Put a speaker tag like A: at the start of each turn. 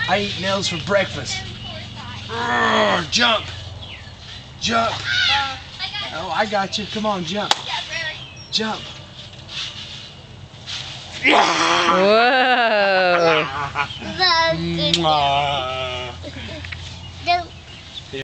A: I eat nails for breakfast. Jump. Jump. Oh, I got you. Come on, jump. Jump.
B: Whoa.
C: The good.